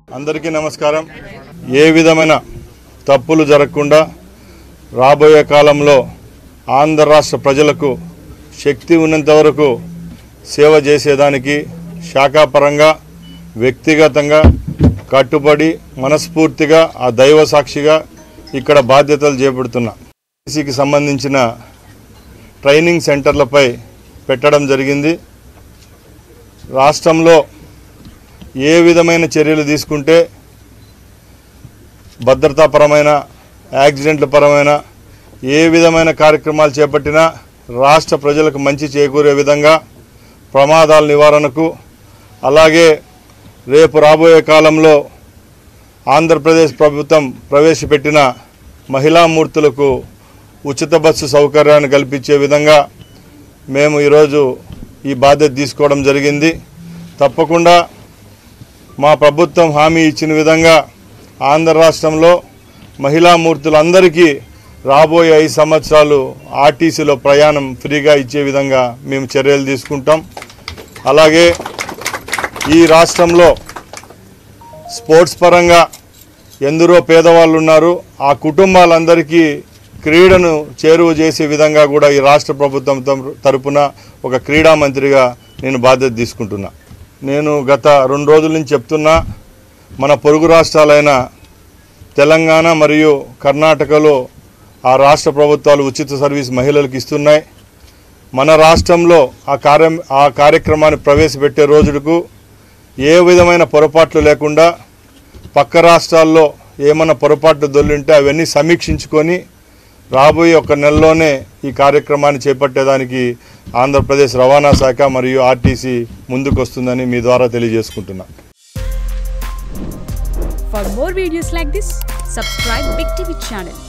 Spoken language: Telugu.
అందరికీ నమస్కారం. ఏ విధమైన తప్పులు జరగకుండా రాబోయే కాలంలో ఆంధ్ర రాష్ట్ర ప్రజలకు శక్తి ఉన్నంత వరకు సేవ చేసేదానికి శాఖాపరంగా వ్యక్తిగతంగా కట్టుబడి మనస్ఫూర్తిగా ఆ దైవ సాక్షిగా ఇక్కడ బాధ్యతలు చేపడుతున్నా. కి సంబంధించిన ట్రైనింగ్ సెంటర్లపై పెట్టడం జరిగింది. రాష్ట్రంలో ఏ విధమైన చర్యలు తీసుకుంటే భద్రతాపరమైన యాక్సిడెంట్ల పరమైన ఏ విధమైన కార్యక్రమాలు చేపట్టినా రాష్ట్ర ప్రజలకు మంచి చేకూరే విధంగా ప్రమాదాల నివారణకు, అలాగే రేపు రాబోయే కాలంలో ఆంధ్రప్రదేశ్ ప్రభుత్వం ప్రవేశపెట్టిన మహిళామూర్తులకు ఉచిత బస్సు సౌకర్యాన్ని కల్పించే విధంగా మేము ఈరోజు ఈ బాధ్యత తీసుకోవడం జరిగింది. తప్పకుండా మా ప్రభుత్వం హామీ ఇచ్చిన విధంగా ఆంధ్ర రాష్ట్రంలో మహిళామూర్తులందరికీ రాబోయే 5 సంవత్సరాలు ఆర్టీసీలో ప్రయాణం ఫ్రీగా ఇచ్చే విధంగా మేము చర్యలు తీసుకుంటాం. అలాగే ఈ రాష్ట్రంలో స్పోర్ట్స్ పరంగా ఎందరో పేదవాళ్ళు ఉన్నారు. ఆ కుటుంబాలందరికీ క్రీడను చేరువ చేసే విధంగా కూడా ఈ రాష్ట్ర ప్రభుత్వం తరపున ఒక క్రీడా మంత్రిగా నేను బాధ్యత తీసుకుంటున్నా. నేను గత 2 రోజుల నుంచి చెప్తున్నా, మన పొరుగు రాష్ట్రాలైన తెలంగాణ మరియు కర్ణాటకలో ఆ రాష్ట్ర ప్రభుత్వాలు ఉచిత సర్వీస్ మహిళలకు ఇస్తున్నాయి. మన రాష్ట్రంలో ఆ కార్యక్రమాన్ని ప్రవేశపెట్టే రోజుకు ఏ విధమైన పొరపాట్లు లేకుండా పక్క రాష్ట్రాల్లో ఏమన్నా పొరపాట్లు దొల్లింటే అవన్నీ సమీక్షించుకొని రాబోయే 1 నెలలోనే ఈ కార్యక్రమాన్ని చేపట్టేదానికి ఆంధ్రప్రదేశ్ రవాణా శాఖ మరియు ఆర్టీసీ ముందుకు వస్తుందని మీ ద్వారా తెలియజేసుకుంటున్నా. For more videos like this, subscribe Big TV channel.